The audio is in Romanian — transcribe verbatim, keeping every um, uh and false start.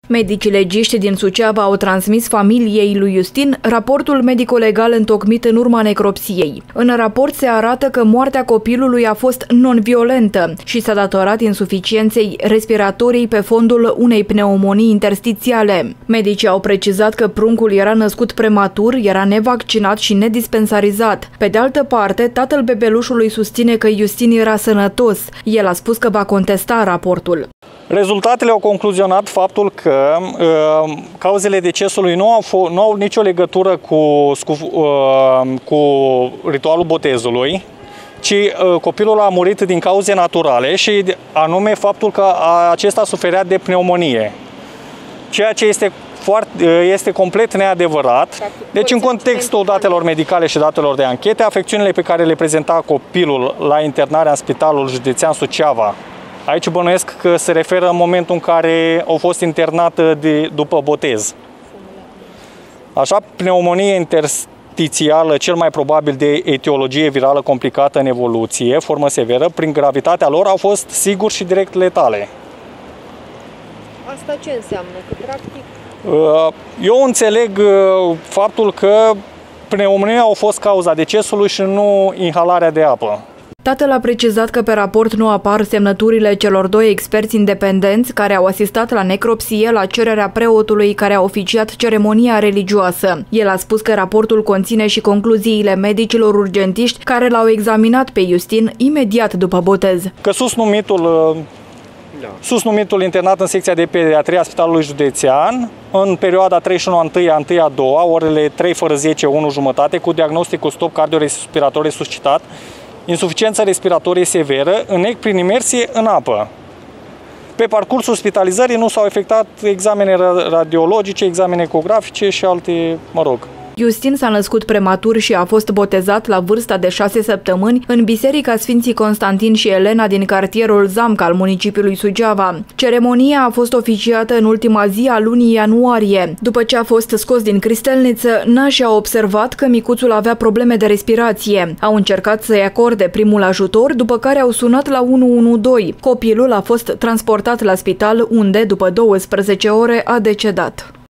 Medicii legiști din Suceava au transmis familiei lui Justin raportul medico-legal întocmit în urma necropsiei. În raport se arată că moartea copilului a fost non-violentă și s-a datorat insuficienței respiratorii pe fondul unei pneumonii interstițiale. Medicii au precizat că pruncul era născut prematur, era nevaccinat și nedispensarizat. Pe de altă parte, tatăl bebelușului susține că Justin era sănătos. El a spus că va contesta raportul. Rezultatele au concluzionat faptul că uh, cauzele decesului nu au, nu au nicio legătură cu, uh, cu ritualul botezului, ci uh, copilul a murit din cauze naturale și anume faptul că acesta suferea de pneumonie, ceea ce este, foarte, uh, este complet neadevărat. Deci în contextul datelor medicale și datelor de anchete, afecțiunile pe care le prezenta copilul la internarea în Spitalul Județean Suceava, aici bănuiesc că se referă în momentul în care au fost internată de, după botez. Așa, pneumonie interstițială, cel mai probabil de etiologie virală complicată în evoluție, formă severă, prin gravitatea lor, au fost sigur și direct letale. Asta ce înseamnă? Că practic... Eu înțeleg faptul că pneumonia a fost cauza decesului și nu inhalarea de apă. Tatăl a precizat că pe raport nu apar semnăturile celor doi experți independenți care au asistat la necropsie la cererea preotului care a oficiat ceremonia religioasă. El a spus că raportul conține și concluziile medicilor urgentiști care l-au examinat pe Justin imediat după botez. Că susnumitul, da. susnumitul internat în secția de pediatrie a Spitalului Județean, în perioada treizeci și unu a întâia a întâia a doua, orele trei fără zece, unu jumătate, cu diagnostic cu stop cardiorespirator resuscitat, insuficiență respiratorie severă, în prin imersie în apă. Pe parcursul spitalizării nu s-au efectuat examene radiologice, examene ecografice și alte, mă rog. Justin s-a născut prematur și a fost botezat la vârsta de șase săptămâni în Biserica Sfinții Constantin și Elena din cartierul Zamca al municipiului Suceava. Ceremonia a fost oficiată în ultima zi a lunii ianuarie. După ce a fost scos din cristelniță, nașii au observat că micuțul avea probleme de respirație. Au încercat să-i acorde primul ajutor, după care au sunat la unu unu doi. Copilul a fost transportat la spital unde, după douăsprezece ore, a decedat.